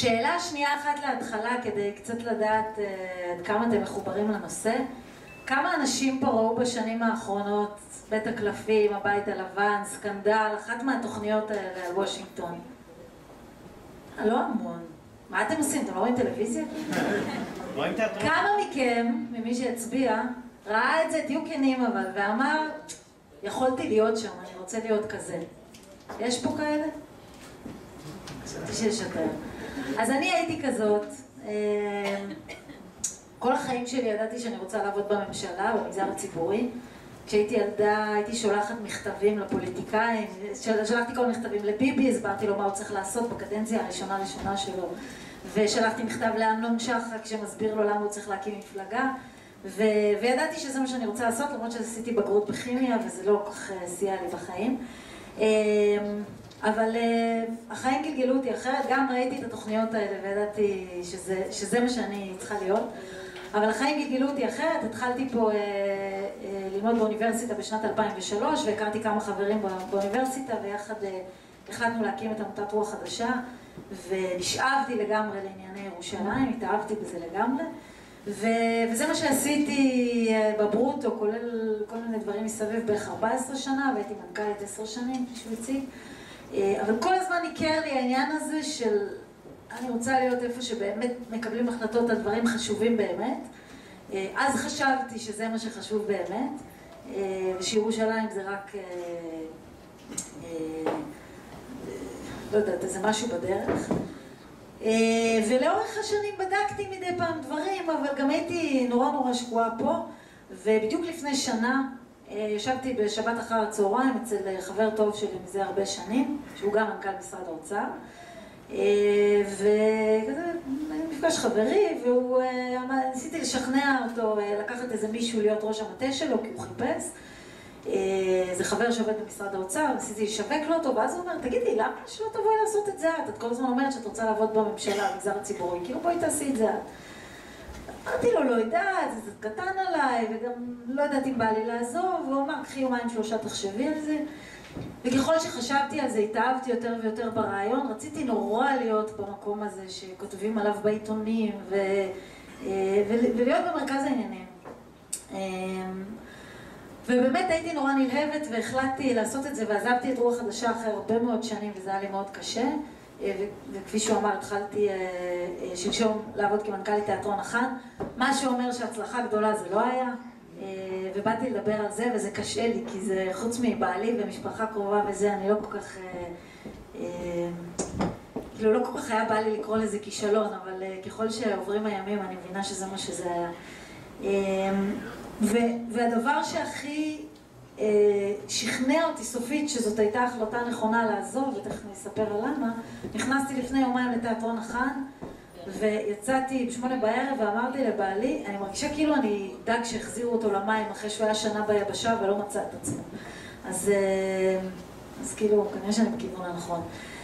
שאלה שנייה אחת להתחלה, כדי קצת לדעת עד כמה אתם מחוברים לנושא. כמה אנשים פה ראו בשנים האחרונות בית הקלפים, הבית הלבן, סקנדל, אחת מהתוכניות האלה על וושינגטון? לא המון. מה אתם עושים? אתם לא רואים טלוויזיה? כמה מכם, ממי שהצביע, ראה את זה, תהיו כנים אבל, ואמר, יכולתי להיות שם, אני רוצה להיות כזה. יש פה כאלה? חשבתי שיש יותר. אז אני הייתי כזאת, כל החיים שלי ידעתי שאני רוצה לעבוד בממשלה, במגזר הציבורי. כשהייתי ילדה הייתי שולחת מכתבים לפוליטיקאים, שלחתי כל מכתבים לביבי, הסברתי לו מה הוא צריך לעשות בקדנציה הראשונה שלו. ושלחתי מכתב לאמנון שחק שמסביר לו למה הוא צריך להקים מפלגה. וידעתי שזה מה שאני רוצה לעשות, למרות שעשיתי בגרות בכימיה וזה לא כל כך סייע לי בחיים. אבל החיים גלגלו אותי אחרת, גם ראיתי את התוכניות האלה וידעתי שזה מה שאני צריכה להיות. אבל החיים גלגלו אותי אחרת, התחלתי פה ללמוד באוניברסיטה בשנת 2003 והכרתי כמה חברים באוניברסיטה ויחד החלטנו להקים את עמותת רוח חדשה ונשאבתי לגמרי לענייני ירושלים, התאהבתי בזה לגמרי וזה מה שעשיתי בברוטו, כולל כל מיני דברים מסביב בערך 14 שנה והייתי מנכ"לית 10 שנים שהוא הציג, אבל כל הזמן ניכר לי העניין הזה של אני רוצה להיות איפה שבאמת מקבלים החלטות על דברים חשובים באמת. אז חשבתי שזה מה שחשוב באמת, ושירושלים זה רק, לא יודעת, איזה משהו בדרך. ולאורך השנים בדקתי מדי פעם דברים, אבל גם הייתי נורא שקועה פה, ובדיוק לפני שנה ישבתי בשבת אחר הצהריים אצל חבר טוב שלי מזה הרבה שנים, שהוא גם מנכ"ל משרד האוצר, וכזה מפגש חברי, וניסיתי לשכנע אותו לקחת איזה מישהו להיות ראש המטה שלו, כי הוא חיפש. זה חבר שעובד במשרד האוצר, ניסיתי לשווק לו אותו, ואז הוא אומר, תגידי, למה שלא תבואי לעשות את זה? את כל הזמן אומרת שאת רוצה לעבוד בממשלה, במגזר הציבורי, כאילו בואי תעשי את זה. אמרתי לו, לא יודעת, זה קטן עליי, וגם לא יודעת אם בא לי לעזוב, והוא אמר, קחי יומיים 3 תחשבי על זה. וככל שחשבתי על זה, התאהבתי יותר ויותר ברעיון, רציתי נורא להיות במקום הזה שכותבים עליו בעיתונים, ולהיות במרכז העניינים. ובאמת הייתי נורא נלהבת והחלטתי לעשות את זה, ועזבתי את רוח חדשה אחרי הרבה מאוד שנים, וזה היה לי מאוד קשה. וכפי שהוא אמר, התחלתי שלשום לעבוד כמנכ"לית תיאטרון החאן, מה שאומר שהצלחה גדולה זה לא היה. ובאתי לדבר על זה, וזה קשה לי, כי זה חוץ מבעלי ומשפחה קרובה וזה, אני לא כל כך, כאילו לא כל כך היה בא לי לקרוא לזה כישלון, אבל ככל שעוברים הימים אני מבינה שזה מה שזה היה. והדבר שהכי שכנע אותי סופית שזאת הייתה החלטה נכונה לעזוב, ותכף אני אספר על למה, נכנסתי לפני יומיים לתיאטרון החאן, ויצאתי ב8 בערב ואמרתי לבעלי, אני מרגישה כאילו אני דג שהחזירו אותו למים אחרי שהוא היה שנה ביבשה ולא מצא את עצמו. אז כאילו, כנראה שאני בכיוון הנכון.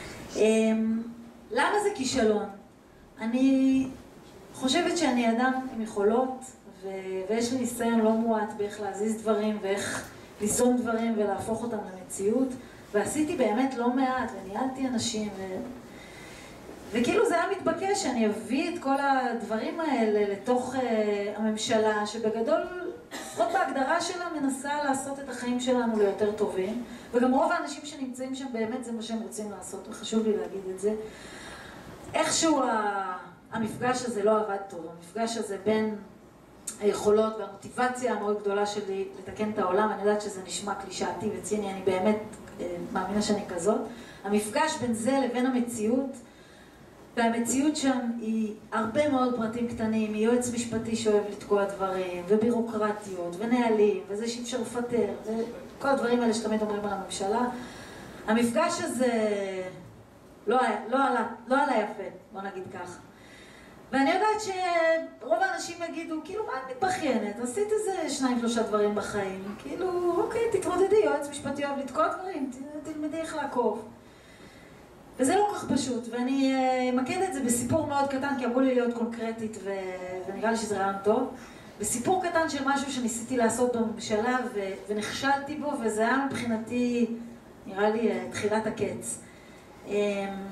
למה זה כישלון? אני חושבת שאני אדם עם יכולות, ויש לי ניסיון לא מועט באיך להזיז דברים ואיך ליזום דברים ולהפוך אותם למציאות, ועשיתי באמת לא מעט וניהלתי אנשים וכאילו זה היה מתבקש שאני אביא את כל הדברים האלה לתוך הממשלה, שבגדול, עוד בהגדרה שלה, מנסה לעשות את החיים שלנו ליותר טובים, וגם רוב האנשים שנמצאים שם באמת זה מה שהם רוצים לעשות, וחשוב לי להגיד את זה. איכשהו המפגש הזה לא עבד טוב, המפגש הזה בין היכולות והמוטיבציה המאוד גדולה שלי לתקן את העולם, אני יודעת שזה נשמע קלישאתי וציני, אני באמת מאמינה שאני כזאת. המפגש בין זה לבין המציאות, והמציאות שם היא הרבה מאוד פרטים קטנים, היא יועץ משפטי שאוהב לתקוע דברים, ובירוקרטיות, ונהלים, וזה שאי אפשר לפטר, וכל הדברים האלה שתמיד אומרים על הממשלה. המפגש הזה לא עלה יפה, בוא נגיד ככה. ואני יודעת שרוב האנשים יגידו, כאילו, מה את מתבחיינת? עשית איזה 2-3 דברים בחיים. כאילו, אוקיי, תתמודדי, יועץ משפטי אוהב לתקוע דברים, תלמדי איך לעקוב. וזה לא כל כך פשוט, ואני אמקד את זה בסיפור מאוד קטן, כי אמרו לי להיות קונקרטית, ונראה לי שזה רעיון טוב. בסיפור קטן של משהו שניסיתי לעשות בממשלה, ונכשלתי בו, וזה היה מבחינתי, נראה לי, תחילת הקץ.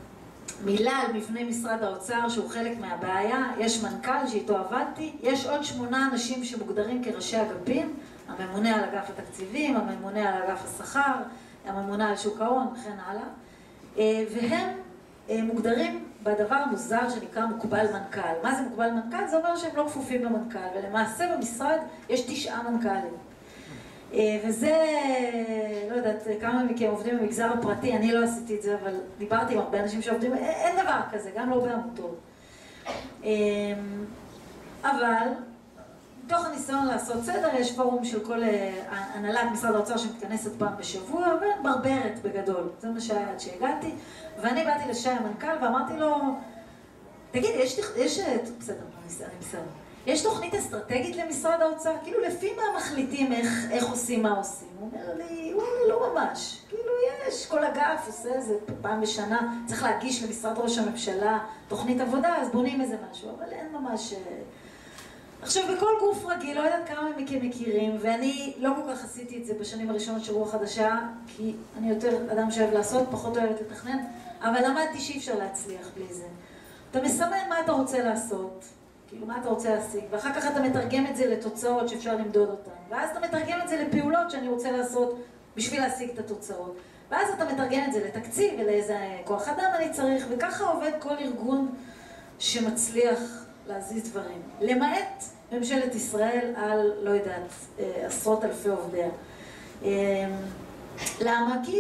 מילה על מבנה משרד האוצר שהוא חלק מהבעיה. יש מנכ"ל שאיתו עבדתי, יש עוד 8 אנשים שמוגדרים כראשי אגפים, הממונה על אגף התקציבים, הממונה על אגף השכר, הממונה על שוק ההון וכן הלאה, והם מוגדרים בדבר המוזר שנקרא מוקבל מנכ"ל. מה זה מוקבל מנכ"ל? זה אומר שהם לא כפופים למנכ"ל, ולמעשה במשרד יש 9 מנכ"לים. וזה, לא יודעת, כמה מכם עובדים במגזר הפרטי, אני לא עשיתי את זה, אבל דיברתי עם הרבה אנשים שעובדים, אין דבר כזה, גם לא בעמותות. אבל, מתוך הניסיון לעשות סדר, יש פורום של כל הנהלת משרד האוצר שמתכנסת פעם בשבוע, וברברת בגדול. זה מה שהיה עד שהגעתי, ואני באתי לשי המנכ"ל ואמרתי לו, תגיד, בסדר, אני בסדר. יש תוכנית אסטרטגית למשרד האוצר? כאילו, לפי מה מחליטים איך עושים, מה עושים? הוא אומר לי, לא ממש. כאילו, יש, כל אגף עושה איזה פעם בשנה, צריך להגיש למשרד ראש הממשלה תוכנית עבודה, אז בונים איזה משהו, אבל אין ממש... עכשיו, בכל גוף רגיל, לא יודעת כמה מכם מכירים, ואני לא כל כך עשיתי את זה בשנים הראשונות של רוח חדשה, כי אני יותר אדם שאוהב לעשות, פחות אוהבת לתכנן, אבל למדתי שאי אפשר להצליח בלי זה. אתה מסמן מה אתה רוצה לעשות, כאילו מה אתה רוצה להשיג, ואחר כך אתה מתרגם את זה לתוצאות שאפשר למדוד אותן, ואז אתה מתרגם את זה לפעולות שאני רוצה לעשות בשביל להשיג את התוצאות, ואז אתה מתרגם את זה לתקציב ולאיזה כוח אדם אני צריך, וככה עובד כל ארגון שמצליח להזיז דברים. למעט ממשלת ישראל על, לא יודעת, עשרות אלפי עובדיה. למה? כי...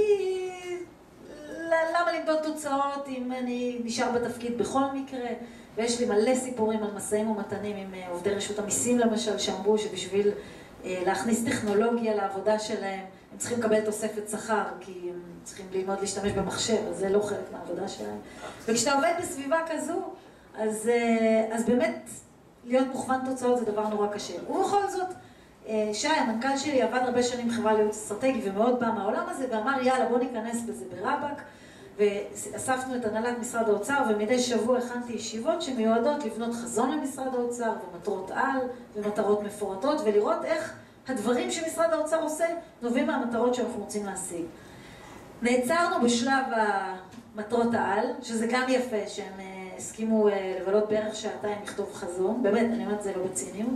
למה למדוד תוצאות אם אני נשאר בתפקיד בכל מקרה? ויש לי מלא סיפורים על מסעים ומתנים עם עובדי רשות המיסים למשל, שאמרו שבשביל להכניס טכנולוגיה לעבודה שלהם, הם צריכים לקבל תוספת שכר, כי הם צריכים ללמוד להשתמש במחשב, אז זה לא חלק מהעבודה שלהם. וכשאתה עובד בסביבה כזו, אז באמת להיות מוכוון תוצאות זה דבר נורא קשה. ובכל זאת, שי, המנכ"ל שלי, עבד הרבה שנים חברה לייעוץ אסטרטגי ומאוד בא מהעולם הזה, ואמר יאללה בוא ניכנס בזה ברבק, ואספנו את הנהלת משרד האוצר, ומדי שבוע הכנתי ישיבות שמיועדות לבנות חזון למשרד האוצר, ומטרות על, ומטרות מפורטות, ולראות איך הדברים שמשרד האוצר עושה נובעים מהמטרות שאנחנו רוצים להשיג. נעצרנו בשלב המטרות העל, שזה גם יפה שהם הסכימו לבלות בערך שעתיים לכתוב חזון, באמת, אני אומרת זה לא בציניות,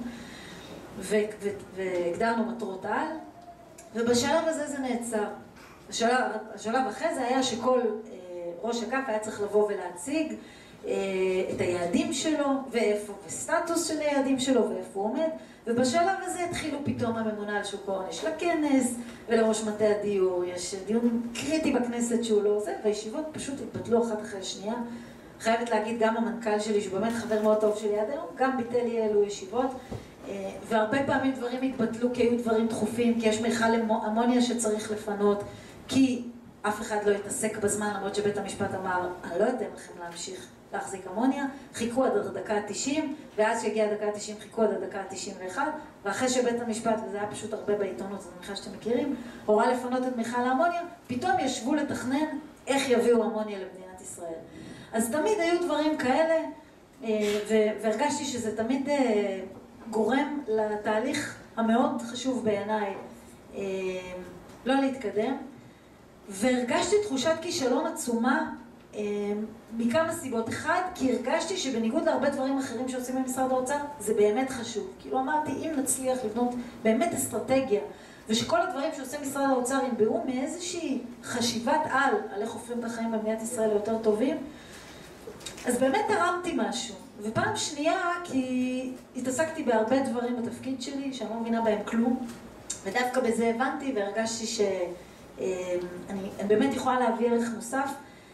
והגדרנו מטרות על, ובשלב הזה זה נעצר. השלב אחרי זה היה שכל ראש אגף היה צריך לבוא ולהציג את היעדים שלו, ואיפה, וסטטוס של היעדים שלו, ואיפה הוא עומד, ובשלב הזה התחילו פתאום הממונה על שוק ההון, יש לה כנס, ולראש מטה הדיור, יש דיון קריטי בכנסת שהוא לא עושה, והישיבות פשוט התבטלו אחת אחרי השנייה. חייבת להגיד, גם המנכ"ל שלי, שהוא באמת חבר מאוד טוב שלי עד היום, גם ביטל לי אלו ישיבות, והרבה פעמים דברים התבטלו כי היו דברים דחופים, כי יש מיכל אמוניה שצריך לפנות, כי אף אחד לא יתעסק בזמן, למרות שבית המשפט אמר, אני לא אתן לכם להמשיך להחזיק אמוניה, חיכו עד הדקה ה-90, ואז שהגיעה הדקה ה-90 חיכו עד הדקה ה-91, ואחרי שבית המשפט, וזה היה פשוט הרבה בעיתונות, אז אני מניחה שאתם מכירים, הורה לפנות את מיכל האמוניה, פתאום ישבו לתכנן איך יביאו אמוניה למדינת ישראל. אז תמיד היו דברים כאלה, והרגשתי שזה תמיד גורם לתהליך המאוד חשוב בעיניי לא להתקדם, והרגשתי תחושת כישלון עצומה מכמה סיבות. אחד, כי הרגשתי שבניגוד להרבה דברים אחרים שעושים במשרד האוצר, זה באמת חשוב. כאילו אמרתי, אם נצליח לבנות באמת אסטרטגיה, ושכל הדברים שעושה משרד האוצר ינבעו מאיזושהי חשיבת על איך הופכים את החיים במדינת ישראל ליותר טובים, אז באמת תרמתי משהו. ופעם שנייה, כי התעסקתי בהרבה דברים בתפקיד שלי, שאני לא מבינה בהם כלום, ודווקא בזה הבנתי והרגשתי שאני באמת יכולה להביא ערך מוסף,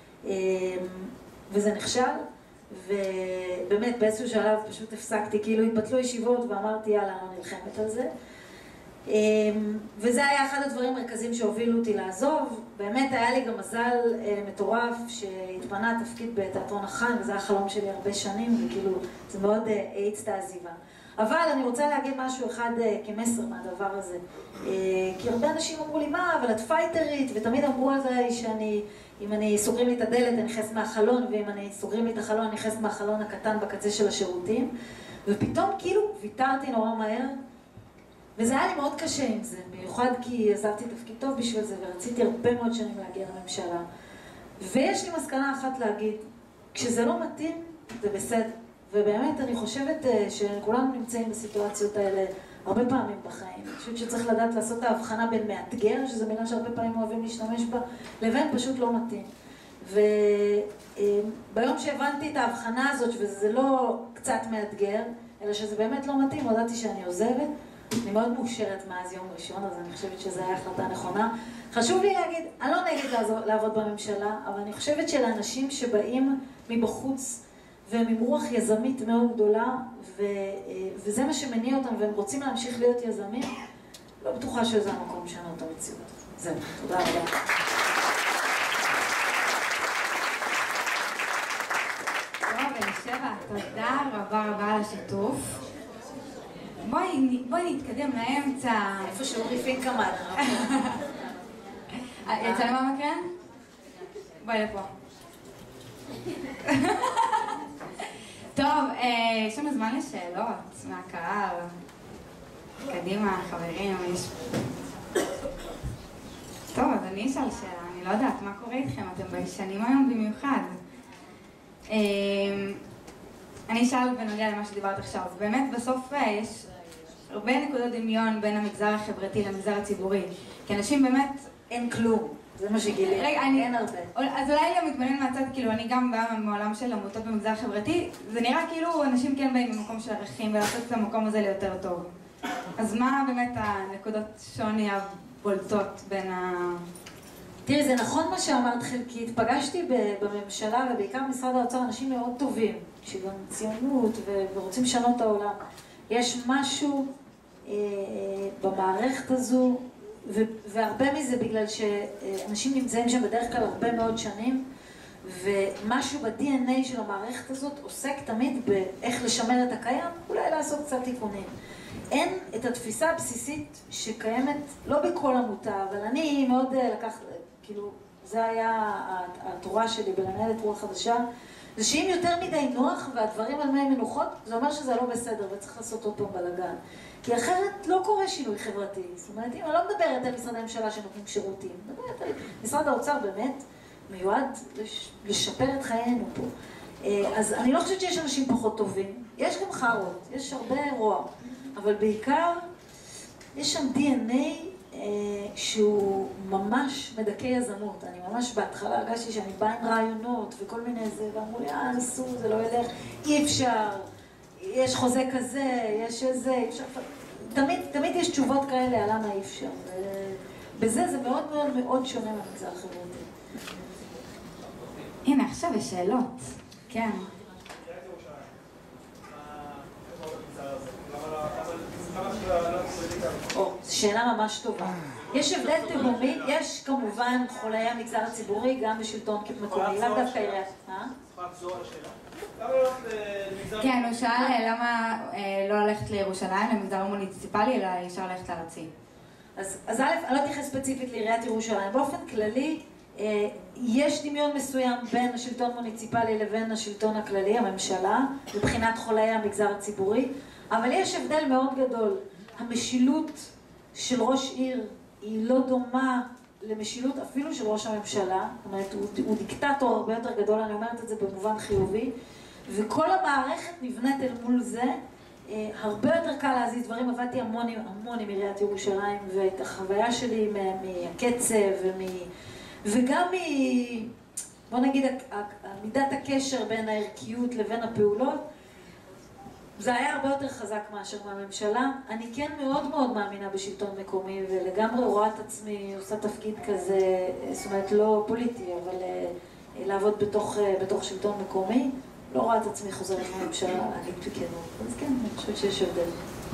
וזה נכשל, ובאמת באיזשהו שלב פשוט הפסקתי, כאילו התבטלו ישיבות ואמרתי יאללה, אני נלחמת על זה. וזה היה אחד הדברים המרכזיים שהובילו אותי לעזוב. באמת היה לי גם מזל מטורף שהתפנה תפקיד בתיאטרון החאן, וזה היה חלום שלי הרבה שנים, וכאילו זה מאוד האיץ את העזיבה. אבל אני רוצה להגיד משהו אחד כמסר מהדבר הזה. כי הרבה אנשים אמרו לי, מה, אבל את פייטרית, ותמיד אמרו על זה שאני, אם אני סוגרים לי את הדלת אני נכנסת מהחלון, ואם אני סוגרים לי את החלון אני נכנסת מהחלון הקטן בקצה של השירותים, ופתאום כאילו ויתרתי נורא מהר, וזה היה לי מאוד קשה עם זה, במיוחד כי עזבתי תפקיד טוב בשביל זה, ורציתי הרבה מאוד שנים להגיע לממשלה. ויש לי מסקנה אחת להגיד, כשזה לא מתאים, זה בסדר. ובאמת אני חושבת שכולנו נמצאים בסיטואציות האלה הרבה פעמים בחיים. אני חושבת שצריך לדעת לעשות את ההבחנה בין מאתגר, שזו מילה שהרבה פעמים אוהבים להשתמש בה, לבין פשוט לא מתאים. וביום שהבנתי את ההבחנה הזאת, וזה לא קצת מאתגר, אלא שזה באמת לא מתאים, הודעתי שאני עוזבת. אני מאוד מאושרת מאז יום ראשון, אז אני חושבת שזו הייתה החלטה נכונה. חשוב לי להגיד, אני לא נגד לעבוד בממשלה, אבל אני חושבת שלאנשים שבאים מבחוץ והם עם רוח יזמית מאוד גדולה, וזה מה שמניע אותם, והם רוצים להמשיך להיות יזמים, לא בטוחה שזה המקום לשנות את המציאות. זהו, תודה רבה. שבע, תודה רבה על השיתוף. בואי נתקדם לאמצע. איפה שאורי פינקמן. יצא למה מקרן? בואי לפה. טוב, יש לנו זמן לשאלות מהקהל. קדימה, חברים. טוב, אז אני אשאל שאלה. אני לא יודעת מה קורה איתכם, אתם ביישנים היום במיוחד. אני אשאל בנוגע למה שדיברת עכשיו. באמת בסוף יש הרבה נקודות דמיון בין המגזר החברתי למגזר הציבורי. כי אנשים באמת... אין כלום. זה מה שגילי. אין הרבה. אז אולי גם מתבונן מהצד, כאילו אני גם באה מעולם של עמותות במגזר החברתי, זה נראה כאילו אנשים כן באים ממקום של ערכים ולעשות את המקום הזה ליותר טוב. אז מה באמת הנקודות שוני הבולטות בין ה... תראי, זה נכון מה שאמרת חלקית. פגשתי בממשלה ובעיקר במשרד האוצר אנשים מאוד טובים, שגם ציונות ורוצים לשנות את העולם. יש משהו במערכת הזו, והרבה מזה בגלל שאנשים נמצאים שם בדרך כלל הרבה מאוד שנים, ומשהו ב-DNA של המערכת הזאת עוסק תמיד באיך לשמר את הקיים, אולי לעשות קצת תיקונים. אין את התפיסה הבסיסית שקיימת, לא בכל עמותה, אבל אני מאוד כאילו, זה היה התורה שלי בלנהל את רוח חדשה, זה שאם יותר מדי נוח והדברים על מי מנוחות, זה אומר שזה לא בסדר וצריך לעשות עוד פעם בלגן. כי אחרת לא קורה שינוי חברתי. זאת אומרת, אם אני לא מדברת על משרדי ממשלה שנותנים שירותים, מדברת על משרד האוצר באמת מיועד לשפר את חיינו פה. אז אני לא חושבת שיש אנשים פחות טובים, יש גם חרות, יש הרבה רוע, אבל בעיקר יש שם DNA שהוא ממש מדכא יזמות. אני ממש בהתחלה הרגשתי שאני באה עם רעיונות וכל מיני זה, ואמרו לי, ניסו, זה לא ילך, אי אפשר, יש חוזה כזה, יש איזה, אי אפשר... תמיד יש תשובות כאלה על למה אי אפשר. בזה זה מאוד מאוד מאוד שונה מהמגזר החברתי. הנה, עכשיו יש שאלות. כן. שאלה ממש טובה. יש הבדל תהומי, יש כמובן חולי המגזר הציבורי גם בשלטון מקומי, לאו דווקא עיריית. כן, הוא שאל למה לא ללכת לירושלים, למגזר המוניציפלי, אלא ישר ללכת לארצי. אז א', אני לא אתייחס ספציפית לעיריית ירושלים. באופן כללי, יש דמיון מסוים בין השלטון המוניציפלי לבין השלטון הכללי, הממשלה, מבחינת חולי המגזר הציבורי, אבל יש הבדל מאוד גדול. המשילות של ראש עיר היא לא דומה למשילות אפילו של ראש הממשלה, זאת אומרת, הוא דיקטטור הרבה יותר גדול, אני אומרת את זה במובן חיובי, וכל המערכת נבנית אל מול זה. הרבה יותר קל להזיז דברים, עבדתי המון עם עיריית ירושלים, ואת החוויה שלי מהקצב וגם בוא נגיד, מידת הקשר בין הערכיות לבין הפעולות, זה היה הרבה יותר חזק מאשר מהממשלה. אני כן מאוד מאוד מאמינה בשלטון מקומי, ולגמרי רואה את עצמי עושה תפקיד כזה, זאת אומרת לא פוליטי, אבל לעבוד בתוך שלטון מקומי. לא רואה את עצמי חוזרת מהממשלה, להגיד בכנות. אז כן, אני חושבת שיש הבדל.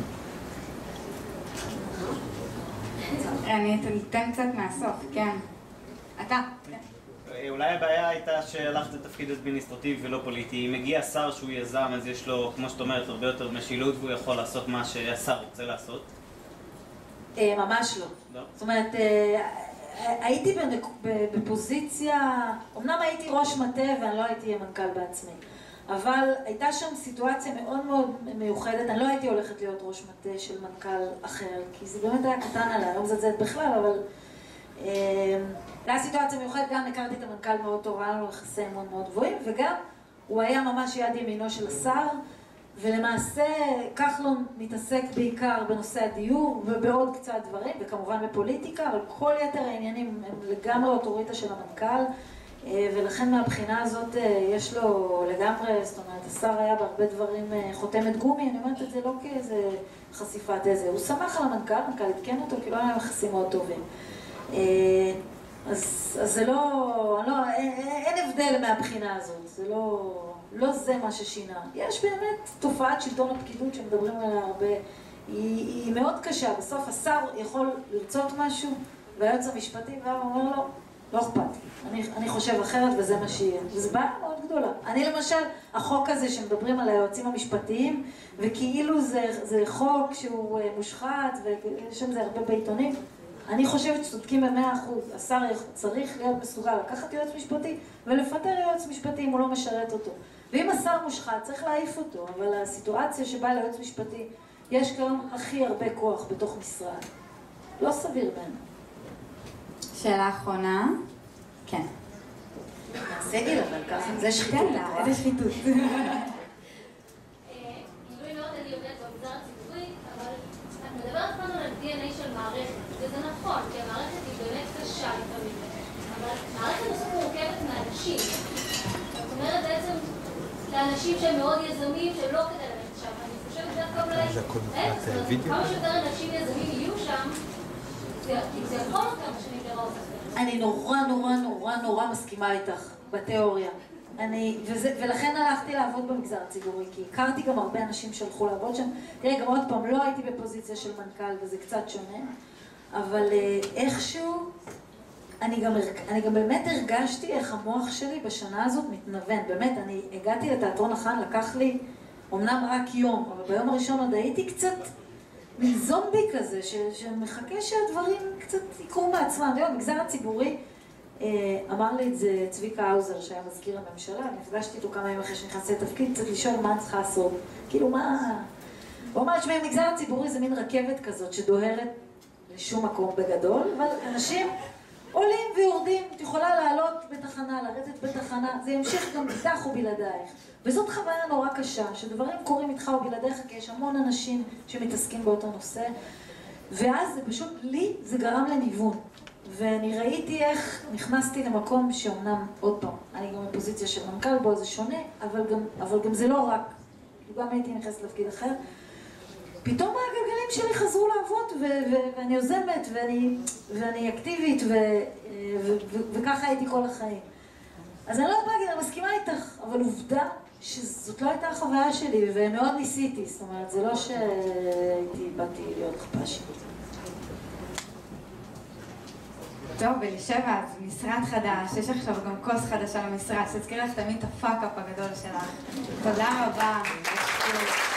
אני אתן קצת מהסוף, כן. אתה. אולי הבעיה הייתה שהלכת לתפקיד אדמיניסטרטיבי ולא פוליטי. אם מגיע שר שהוא יזם, אז יש לו, כמו שאת אומרת, הרבה יותר משילות, והוא יכול לעשות מה שהשר רוצה לעשות? ממש לא. זאת אומרת, הייתי בפוזיציה, אמנם הייתי ראש מטה ואני לא הייתי מנכ"ל בעצמי, אבל הייתה שם סיטואציה מאוד מאוד מיוחדת. אני לא הייתי הולכת להיות ראש מטה של מנכ"ל אחר, כי זה באמת היה קטן עליי, לא מזלזלת בכלל, אבל הייתה סיטואציה מיוחדת. גם הכרתי את המנכ"ל מאוד טוב, היה לנו יחסי מאוד מאוד גבוהים, וגם הוא היה ממש יד ימינו של השר, ולמעשה כחלון מתעסק בעיקר בנושא הדיור ובעוד קצת דברים, וכמובן בפוליטיקה, אבל כל יתר העניינים הם לגמרי אוטוריטה של המנכ"ל, ולכן מהבחינה הזאת יש לו לגמרי, זאת אומרת, השר היה בהרבה דברים חותמת גומי, אני אומרת את זה לא כאיזה חשיפת איזה, הוא שמח על המנכ"ל, המנכ"ל התקן אותו, כי לא היה יחסים מאוד טובים. אז זה לא, אין הבדל מהבחינה הזאת, זה לא זה מה ששינה. יש באמת תופעת שלטון הפקידות שמדברים עליה הרבה, היא מאוד קשה. בסוף השר יכול לרצות משהו, והיועץ המשפטי אומר לו, לא אכפת לי, אני חושב אחרת וזה מה שיהיה. וזו בעיה מאוד גדולה. אני למשל, החוק הזה שמדברים על היועצים המשפטיים, וכאילו זה חוק שהוא מושחת, ויש שם זה הרבה בעיתונים, אני חושבת שצודקים ב100%. השר צריך להיות מסוגל לקחת יועץ משפטי ולפטר יועץ משפטי אם הוא לא משרת אותו. ואם השר מושחת, צריך להעיף אותו. אבל הסיטואציה שבה ליועץ משפטי יש כיום הכי הרבה כוח בתוך משרד. לא סביר בעיניי. שאלה אחרונה. כן. סגל, אבל ככה, זה שחיתות. כן, איזה שחיתות. גילוי נאות אני עובדת במגזר הציבורי, אבל את מדברת כאן על ה-DNA של מערכת, וזה נכון, כי המערכת היא באמת קשה לפעמים, אבל מערכת בסוף מורכבת מאנשים. זאת אומרת בעצם לאנשים שהם מאוד יזמים, שהם לא כדי ללכת שם. אני חושבת דווקא אולי, כמה שיותר אנשים יזמים יהיו שם, זה יכול להיות כמה שנים לראות אחרת. אני נורא מסכימה איתך בתיאוריה. ולכן הלכתי לעבוד במגזר הציבורי, כי הכרתי גם הרבה אנשים שהלכו לעבוד שם. תראה, גם עוד פעם, לא הייתי בפוזיציה של מנכ"ל, וזה קצת שונה, אבל איכשהו, אני גם באמת הרגשתי איך המוח שלי בשנה הזאת מתנוון. באמת, אני הגעתי לתיאטרון החאן, לקח לי אמנם רק יום, אבל ביום הראשון עוד הייתי קצת מין זומבי כזה, שמחכה שהדברים קצת יקרו מעצמם. במגזר הציבורי, אמר לי את זה צביקה האוזר, שהיה מזכיר הממשלה, נפגשתי איתו כמה ימים אחרי שנכנסתי לתפקיד, קצת לשאול מה אני צריכה לעשות. כאילו מה... הוא אמר שמגזר הציבורי זה מין רכבת כזאת שדוהרת לשום מקום בגדול, אבל אנשים עולים ויורדים, את יכולה לעלות בתחנה, לרדת בתחנה, זה ימשיך גם איתך ובלעדייך. וזאת חוויה נורא קשה, שדברים קורים איתך ובלעדיך, כי יש המון אנשים שמתעסקים באותו נושא, ואז זה פשוט, לי זה גרם לניוון. ואני ראיתי איך נכנסתי למקום שאומנם, עוד פעם, אני גם בפוזיציה של מנכ"ל בו, זה שונה, אבל גם זה לא רק, גם הייתי נכנסת לתפקיד אחר. פתאום הגלגלים שלי חזרו לעבוד, ואני יוזמת, ואני אקטיבית, וככה הייתי כל החיים. אז אני לא יודעת להגיד, אני מסכימה איתך, אבל עובדה שזאת לא הייתה החוויה שלי, ומאוד ניסיתי, זאת אומרת, זה לא באתי להיות חפשית. טוב, אלישבע, אז משרד חדש, יש עכשיו גם כוס חדשה למשרד, שתזכיר לך תמיד את הפאק-אפ הגדול שלך. תודה רבה.